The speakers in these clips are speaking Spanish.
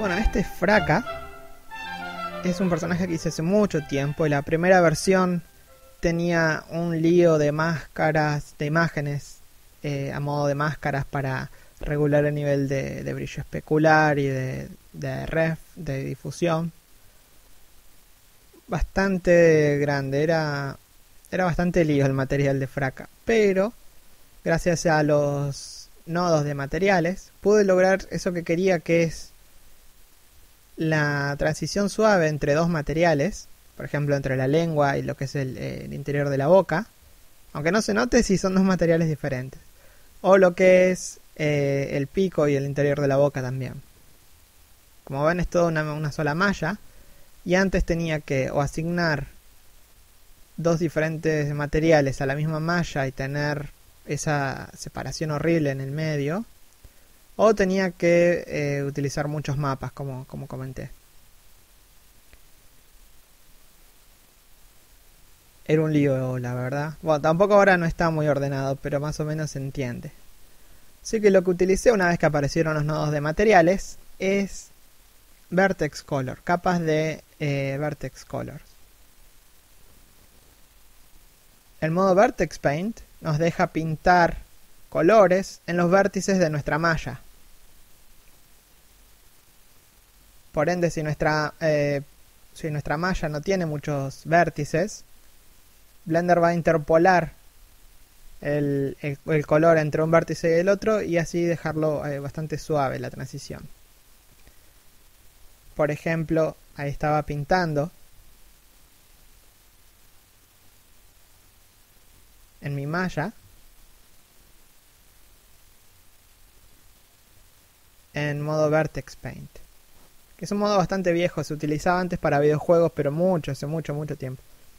Bueno, este Fraka es un personaje que hice hace mucho tiempo y la primera versión tenía un lío de máscaras, de imágenes a modo de máscaras para regular el nivel de brillo especular y de ref, de difusión. Bastante grande, era bastante lío el material de Fraka, pero gracias a los nodos de materiales pude lograr eso que quería, que es la transición suave entre dos materiales, por ejemplo entre la lengua y lo que es el interior de la boca, aunque no se note si son dos materiales diferentes, o lo que es el pico y el interior de la boca también. Como ven, es toda una sola malla, y antes tenía que o asignar dos diferentes materiales a la misma malla y tener esa separación horrible en el medio, o tenía que utilizar muchos mapas, como comenté. Era un lío, la verdad. Bueno, tampoco ahora no está muy ordenado, pero más o menos se entiende. Así que lo que utilicé una vez que aparecieron los nodos de materiales es Vertex Color, capas de Vertex Colors. El modo Vertex Paint nos deja pintar colores en los vértices de nuestra malla. Por ende, si nuestra malla no tiene muchos vértices, Blender va a interpolar el color entre un vértice y el otro y así dejarlo bastante suave la transición. Por ejemplo, ahí estaba pintando en mi malla en modo Vertex Paint, que es un modo bastante viejo, se utilizaba antes para videojuegos, pero hace mucho tiempo.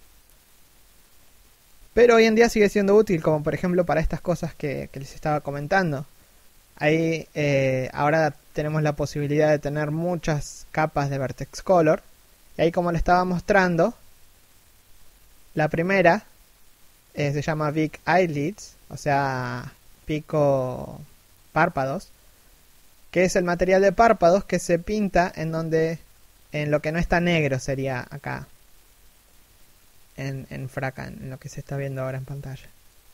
Pero hoy en día sigue siendo útil, como por ejemplo para estas cosas que les estaba comentando. Ahí ahora tenemos la posibilidad de tener muchas capas de Vertex Color. Y ahí, como le estaba mostrando, la primera se llama Big Eyelids, o sea, pico párpados, que es el material de párpados que se pinta en lo que no está negro, sería acá en Fraka, en lo que se está viendo ahora en pantalla.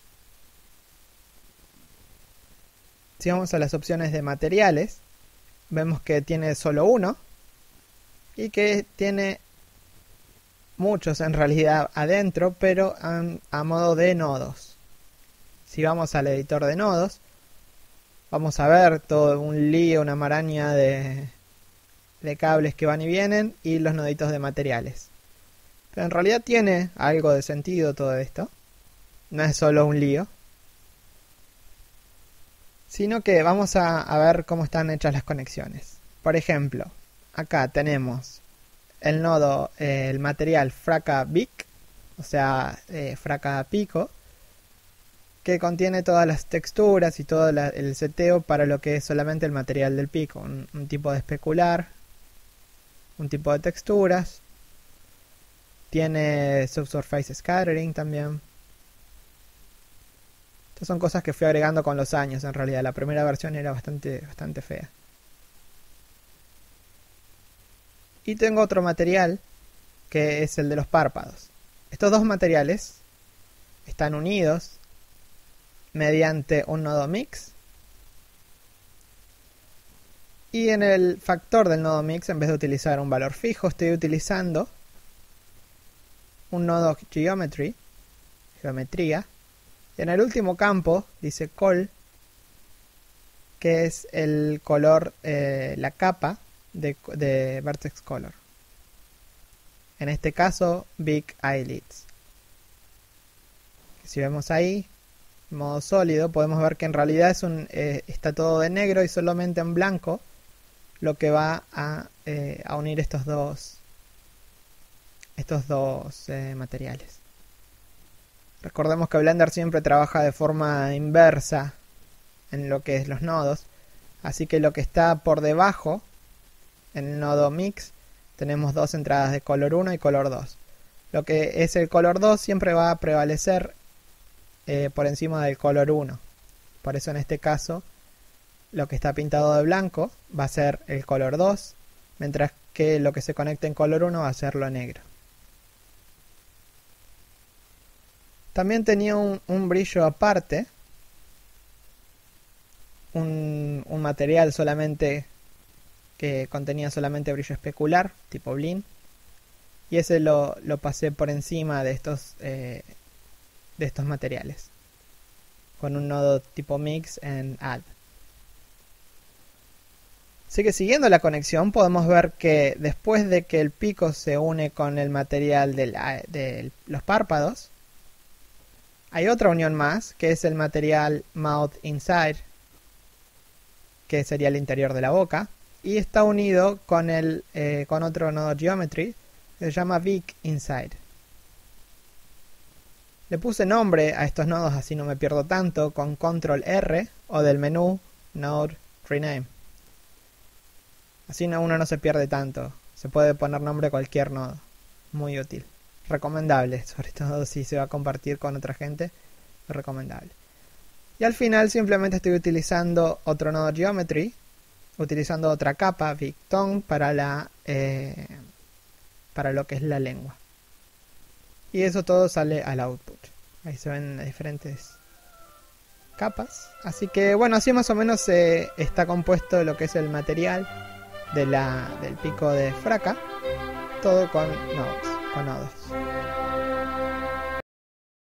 Si vamos a las opciones de materiales, vemos que tiene solo uno y que tiene muchos en realidad adentro, pero a modo de nodos. Si vamos al editor de nodos, vamos a ver todo un lío, una maraña de cables que van y vienen y los noditos de materiales. Pero en realidad tiene algo de sentido todo esto. No es solo un lío, sino que vamos a ver cómo están hechas las conexiones. Por ejemplo, acá tenemos el nodo, el material Fraka Big, o sea, Fraka Pico, que contiene todas las texturas y todo el seteo para lo que es solamente el material del pico. Un tipo de especular, un tipo de texturas. Tiene Subsurface Scattering también. Estas son cosas que fui agregando con los años. En realidad la primera versión era bastante fea. Y tengo otro material que es el de los párpados. Estos dos materiales están unidos mediante un nodo mix. Y en el factor del nodo mix, en vez de utilizar un valor fijo, estoy utilizando un nodo geometría. Y en el último campo dice col, que es el color, la capa de Vertex Color. En este caso, Big Eyelids. Si vemos ahí, en modo sólido, podemos ver que en realidad está todo de negro y solamente en blanco, lo que va a unir estos dos materiales. Recordemos que Blender siempre trabaja de forma inversa en lo que es los nodos, así que lo que está por debajo, en el nodo Mix, tenemos dos entradas de color 1 y color 2. Lo que es el color 2 siempre va a prevalecer por encima del color 1. Por eso en este caso, lo que está pintado de blanco va a ser el color 2 mientras que lo que se conecte en color 1 va a ser lo negro. También tenía un brillo aparte, un material solamente que contenía solamente brillo especular, tipo Blinn, y ese lo pasé por encima de estos materiales, con un nodo tipo Mix en Add. Así que siguiendo la conexión podemos ver que después de que el pico se une con el material de los párpados, hay otra unión más, que es el material Mouth Inside, que sería el interior de la boca, y está unido con otro nodo Geometry que se llama Beak Inside. Le puse nombre a estos nodos, así no me pierdo tanto, con Control R o del menú Node Rename. Así uno no se pierde tanto. Se puede poner nombre a cualquier nodo. Muy útil. Recomendable, sobre todo si se va a compartir con otra gente. Es recomendable. Y al final simplemente estoy utilizando otro nodo Geometry. Utilizando otra capa, Big Tongue, para lo que es la lengua. Y eso todo sale al output. Ahí se ven las diferentes capas. Así que bueno, así más o menos está compuesto lo que es el material del pico de Fracka, todo con nodos.